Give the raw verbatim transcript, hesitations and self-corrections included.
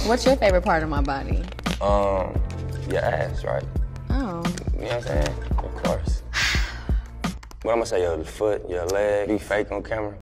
What's your favorite part of my body? Um, your ass, right? Oh. You know what I'm saying? Of course. What I'm gonna say, your foot, your leg, be fake on camera?